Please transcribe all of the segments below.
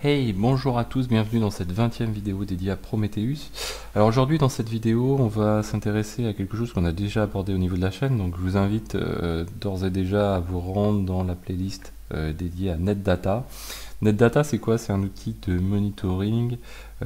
Hey, bonjour à tous, bienvenue dans cette 20e vidéo dédiée à Prometheus. Alors aujourd'hui dans cette vidéo on va s'intéresser à quelque chose qu'on a déjà abordé au niveau de la chaîne, donc je vous invite d'ores et déjà à vous rendre dans la playlist dédiée à NetData. NetData c'est quoi? C'est un outil de monitoring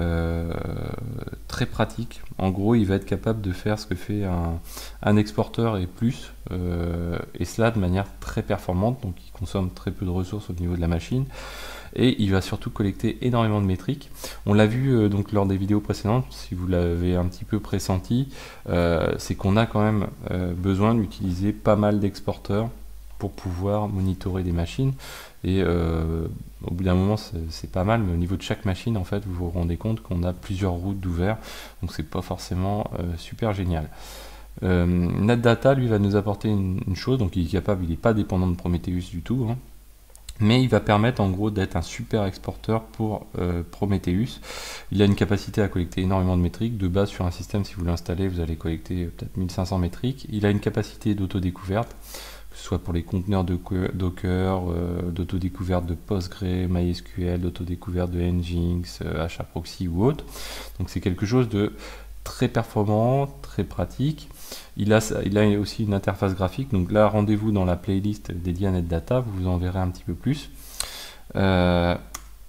très pratique. En gros il va être capable de faire ce que fait un exporteur et plus, et cela de manière très performante, donc il consomme très peu de ressources au niveau de la machine. Et il va surtout collecter énormément de métriques. On l'a vu donc lors des vidéos précédentes, si vous l'avez un petit peu pressenti, c'est qu'on a quand même besoin d'utiliser pas mal d'exporteurs pour pouvoir monitorer des machines. Et au bout d'un moment c'est pas mal, mais au niveau de chaque machine en fait vous vous rendez compte qu'on a plusieurs routes d'ouvert, donc c'est pas forcément super génial. NetData lui va nous apporter une chose, donc il est capable, il n'est pas dépendant de Prometheus du tout, hein. Mais il va permettre en gros d'être un super exporteur pour Prometheus. Il a une capacité à collecter énormément de métriques. De base sur un système, si vous l'installez, vous allez collecter peut-être 1500 métriques. Il a une capacité d'autodécouverte, que ce soit pour les conteneurs de Docker, d'autodécouverte de Postgre, MySQL, d'autodécouverte de Nginx, HAProxy ou autre. Donc c'est quelque chose de très performant, très pratique. Il a aussi une interface graphique, donc là rendez-vous dans la playlist dédiée à NetData, vous en verrez un petit peu plus. Voilà,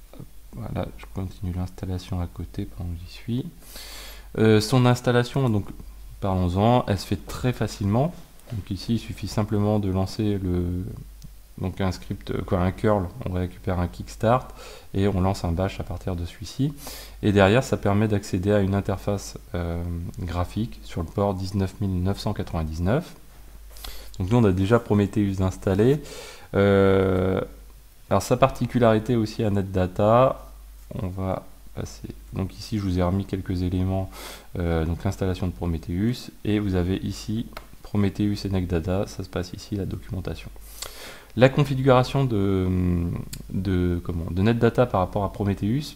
je continue l'installation à côté pendant que j'y suis. Son installation, donc parlons-en, elle se fait très facilement. Donc ici il suffit simplement de lancer un script, un curl, on récupère un kickstart et on lance un bash à partir de celui-ci. Et derrière, ça permet d'accéder à une interface graphique sur le port 19999. Donc nous, on a déjà Prometheus installé. Alors sa particularité aussi à NetData, on va passer. Donc ici, je vous ai remis quelques éléments, donc l'installation de Prometheus, et vous avez ici Prometheus et NetData, ça se passe ici, la documentation. La configuration de NetData par rapport à Prometheus,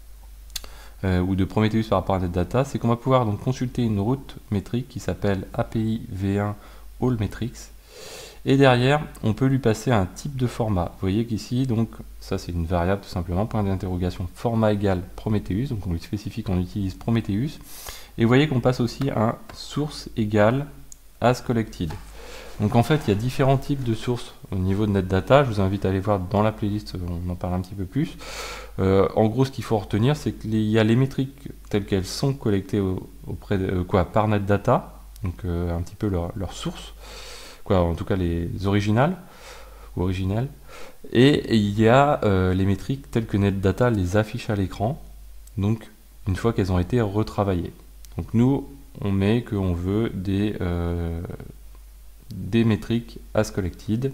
ou de Prometheus par rapport à NetData, c'est qu'on va pouvoir donc consulter une route métrique qui s'appelle API V1 All Metrics, et derrière on peut lui passer un type de format. Vous voyez qu'ici, donc ça c'est une variable tout simplement, point d'interrogation, format égale Prometheus, donc on lui spécifie qu'on utilise Prometheus, et vous voyez qu'on passe aussi un source égale asCollected. Donc en fait, il y a différents types de sources au niveau de NetData. Je vous invite à aller voir dans la playlist, on en parle un petit peu plus. En gros, ce qu'il faut retenir, c'est qu'il y a les métriques telles qu'elles sont collectées par NetData, donc un petit peu leur source, en tout cas les originales, ou originelles. Et il y a les métriques telles que NetData les affiche à l'écran, donc une fois qu'elles ont été retravaillées. Donc nous, on met qu'on veut des métriques asCollected.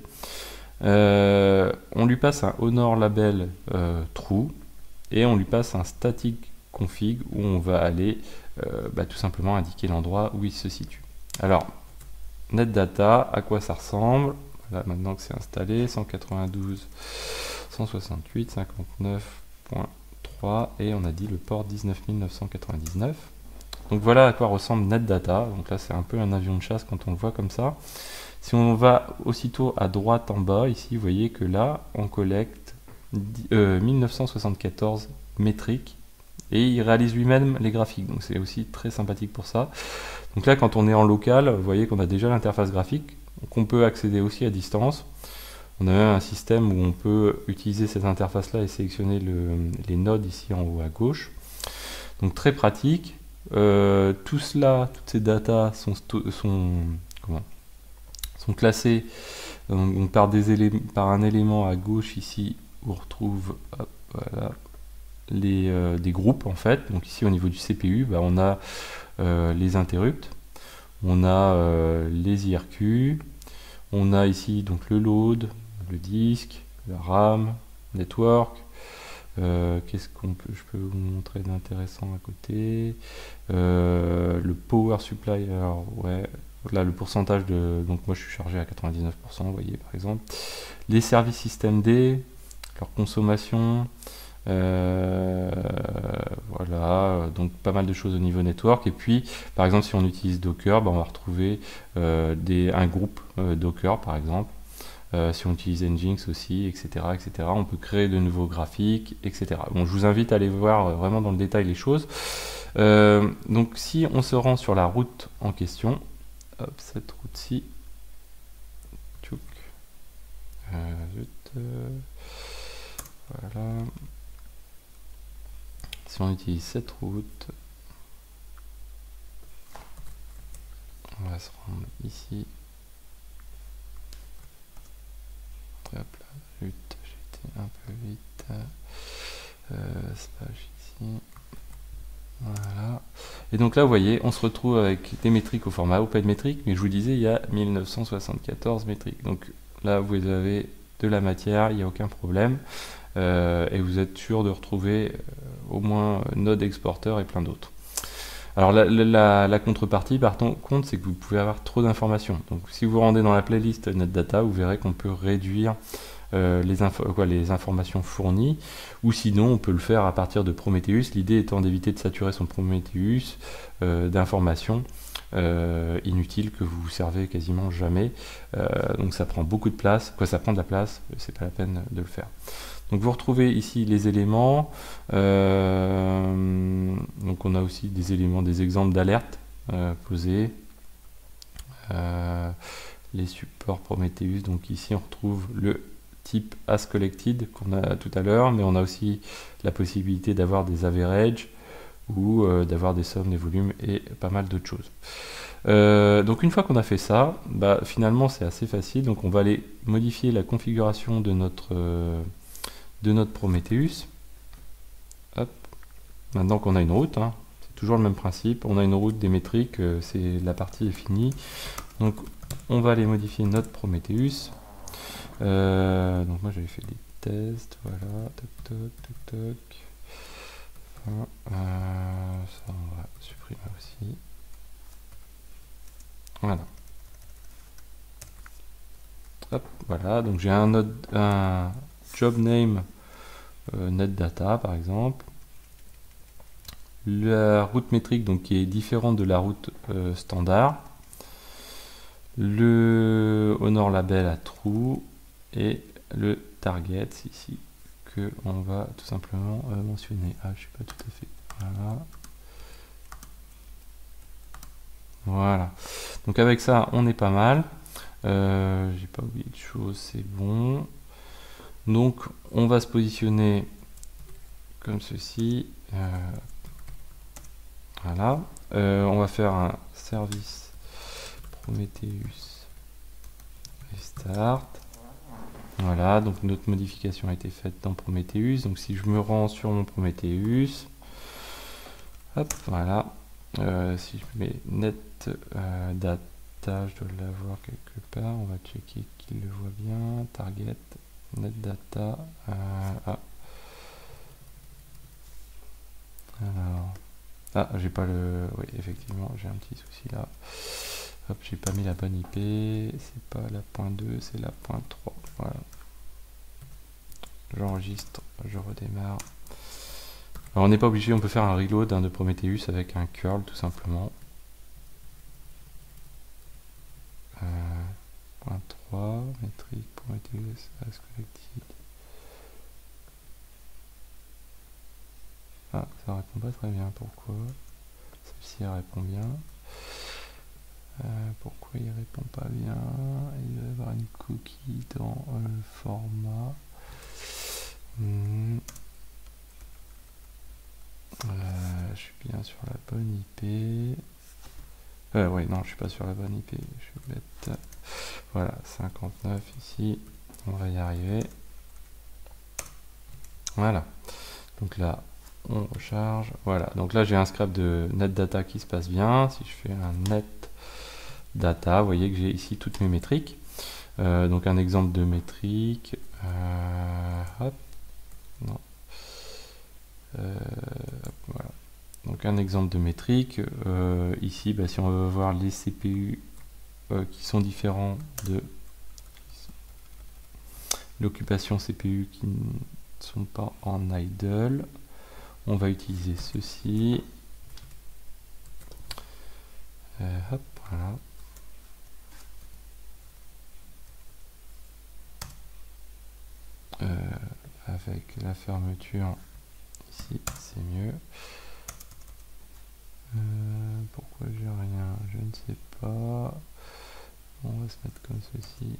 On lui passe un honor label true et on lui passe un static config où on va aller tout simplement indiquer l'endroit où il se situe. Alors NetData, à quoi ça ressemble? Là, maintenant que c'est installé, 192.168.59.3 et on a dit le port 19999. Donc voilà à quoi ressemble NetData. Donc là c'est un peu un avion de chasse quand on le voit comme ça. Si on va aussitôt à droite en bas, ici vous voyez que là on collecte 1974 métriques et il réalise lui-même les graphiques. Donc c'est aussi très sympathique pour ça. Donc là quand on est en local, vous voyez qu'on a déjà l'interface graphique, qu'on peut accéder aussi à distance. On a même un système où on peut utiliser cette interface là et sélectionner les nodes ici en haut à gauche. Donc très pratique. Tout cela, toutes ces datas sont classées donc par un élément à gauche ici où on retrouve voilà, des groupes en fait. Donc ici au niveau du CPU, on a les interrupts, on a les IRQ, on a ici donc le load, le disque, la RAM, network. Qu'est-ce je peux vous montrer d'intéressant à côté? Le power supply, alors ouais, là le pourcentage donc moi je suis chargé à 99%, vous voyez par exemple. Les services système D, leur consommation, voilà, donc pas mal de choses au niveau network. Et puis par exemple si on utilise Docker, on va retrouver un groupe Docker par exemple. si on utilise Nginx aussi, etc., etc. On peut créer de nouveaux graphiques, etc. Bon, je vous invite à aller voir vraiment dans le détail les choses. Donc si on se rend sur la route en question, hop, cette route-ci, voilà. Si on utilise cette route, on va se rendre ici. Hop là, j'ai été un peu vite. Slash ici. Voilà. Et donc là, vous voyez, on se retrouve avec des métriques au format OpenMetric, mais je vous disais, il y a 1974 métriques. Donc là, vous avez de la matière, il n'y a aucun problème. Et vous êtes sûr de retrouver au moins Node Exporter et plein d'autres. Alors la contrepartie, par contre, c'est que vous pouvez avoir trop d'informations. Donc si vous rendez dans la playlist NetData, vous verrez qu'on peut réduire les informations fournies, ou sinon on peut le faire à partir de Prometheus, l'idée étant d'éviter de saturer son Prometheus d'informations inutiles que vous servez quasiment jamais. Donc ça prend beaucoup de place, ça prend de la place, c'est pas la peine de le faire. Donc vous retrouvez ici les éléments, donc on a aussi des éléments, des exemples d'alerte posés, les supports Prometheus, donc ici on retrouve le type AsCollected qu'on a tout à l'heure, mais on a aussi la possibilité d'avoir des averages ou d'avoir des sommes, des volumes et pas mal d'autres choses. Donc une fois qu'on a fait ça, finalement c'est assez facile, donc on va aller modifier la configuration de notre Prometheus. Hop. Maintenant qu'on a une route, hein, c'est toujours le même principe, on a une route des métriques, la partie est finie. Donc on va aller modifier notre Prometheus. Donc moi j'avais fait des tests, voilà, toc toc toc toc. Enfin, ça on va supprimer aussi. Voilà. Hop, voilà, donc j'ai un job name NetData par exemple. La route métrique donc qui est différente de la route standard. Le honor label à true et le target ici que on va tout simplement mentionner. Ah, je suis pas tout à fait. Voilà. Voilà. Donc avec ça, on est pas mal. J'ai pas oublié de choses, c'est bon. Donc on va se positionner comme ceci. Voilà. On va faire un service Prometheus restart. Voilà, donc notre modification a été faite dans Prometheus. Donc si je me rends sur mon Prometheus, hop, voilà. Si je mets net data, je dois l'avoir quelque part. On va checker qu'il le voit bien. Target, net data. Alors, j'ai pas le. Oui, effectivement, j'ai un petit souci là. Hop, j'ai pas mis la bonne IP. C'est pas la .2, c'est la .3. Voilà. J'enregistre, je redémarre. Alors on n'est pas obligé, on peut faire un reload de Prometheus avec un curl tout simplement. .3, métrique, Prometheus, AsCollected. Ah, ça répond pas très bien, pourquoi? Celle-ci répond bien. Pourquoi il répond pas bien? Il doit y avoir une cookie dans le format. Je suis bien sur la bonne IP. Oui, non, je suis pas sur la bonne IP. Je suis bête. Voilà, 59 ici. On va y arriver. Voilà. Donc là, on recharge. Voilà. Donc là, j'ai un scrap de NetData qui se passe bien. Si je fais un NetData, vous voyez que j'ai ici toutes mes métriques. Donc un exemple de métrique. Hop. Non. Voilà. Donc un exemple de métrique. Ici, si on veut voir les CPU qui sont différents de l'occupation CPU qui ne sont pas en idle, on va utiliser ceci. Hop, voilà. avec la fermeture ici, c'est mieux. Pourquoi j'ai rien? Je ne sais pas. On va se mettre comme ceci.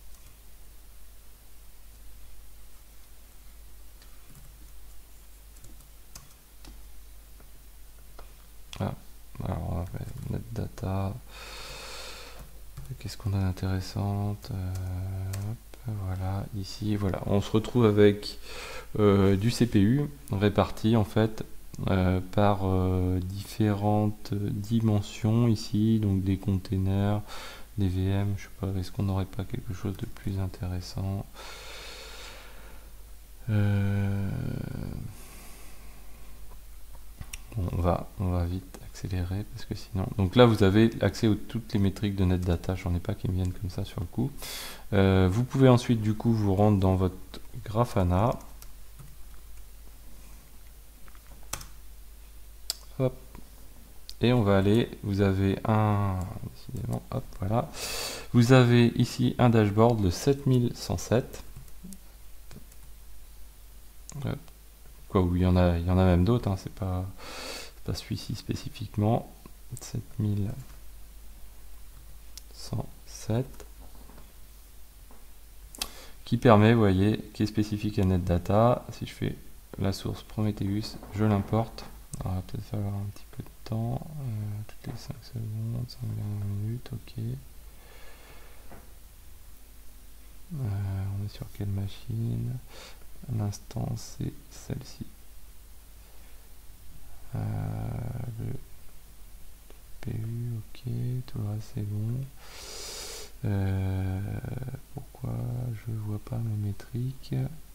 Ah, alors on va faire net data. Qu'est-ce qu'on a d'intéressant? Voilà, ici, voilà, on se retrouve avec du CPU réparti en fait par différentes dimensions ici, donc des containers, des VM, je sais pas, est-ce qu'on n'aurait pas quelque chose de plus intéressant? Bon, on va vite accélérer parce que sinon... Donc là, vous avez accès à toutes les métriques de NetData. J'en ai pas qui me viennent comme ça sur le coup. Vous pouvez ensuite, du coup, vous rendre dans votre Grafana. Hop. Et on va aller... Vous avez un... Décidément, hop, voilà. Vous avez ici un dashboard, le 7107. Quoi, oui, il y en a même d'autres, hein, c'est pas celui-ci spécifiquement. 7107 qui permet, vous voyez, qui est spécifique à NetData. Si je fais la source Prometheus, je l'importe. On va peut-être falloir un petit peu de temps, toutes les 5 secondes, 5 minutes, ok. On est sur quelle machine? L'instant c'est celle-ci. Le PU, ok, tout le reste c'est bon. Pourquoi je vois pas mes métriques?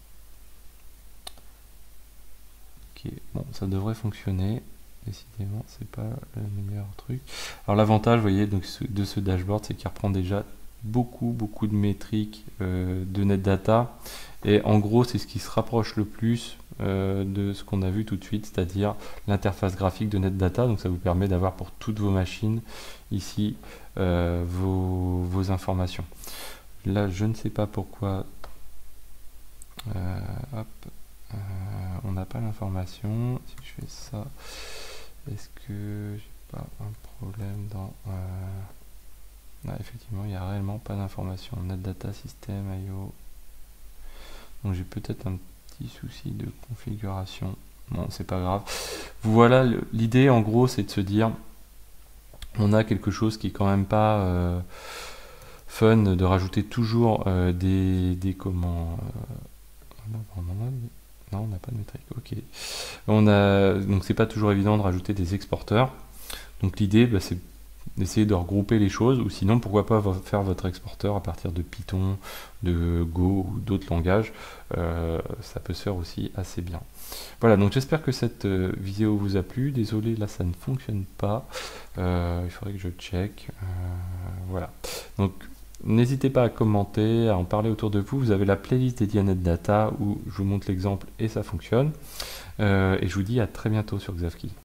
Ok, bon, ça devrait fonctionner. Décidément, c'est pas le meilleur truc. Alors l'avantage, vous voyez, donc, de ce dashboard, c'est qu'il reprend déjà beaucoup de métriques de NetData. Et en gros, c'est ce qui se rapproche le plus de ce qu'on a vu tout de suite, c'est-à-dire l'interface graphique de NetData. Donc ça vous permet d'avoir pour toutes vos machines ici vos informations. Là, je ne sais pas pourquoi on n'a pas l'information. Si je fais ça, est-ce que j'ai pas un problème dans... Ah, effectivement, il n'y a réellement pas d'information. NetData System, IO. Donc j'ai peut-être un petit souci de configuration. Bon, c'est pas grave. Voilà, l'idée en gros, c'est de se dire, on a quelque chose qui est quand même pas fun de rajouter toujours des comment. Non, on n'a pas de métrique. Ok. Donc c'est pas toujours évident de rajouter des exporteurs. Donc l'idée, bah, c'est d'essayer de regrouper les choses, ou sinon pourquoi pas faire votre exporteur à partir de Python, de Go ou d'autres langages. Ça peut se faire aussi assez bien. Voilà, donc j'espère que cette vidéo vous a plu. Désolé, là ça ne fonctionne pas. Il faudrait que je check. Voilà. Donc n'hésitez pas à commenter, à en parler autour de vous. Vous avez la playlist dédiée à NetData où je vous montre l'exemple et ça fonctionne. Et je vous dis à très bientôt sur Xavki.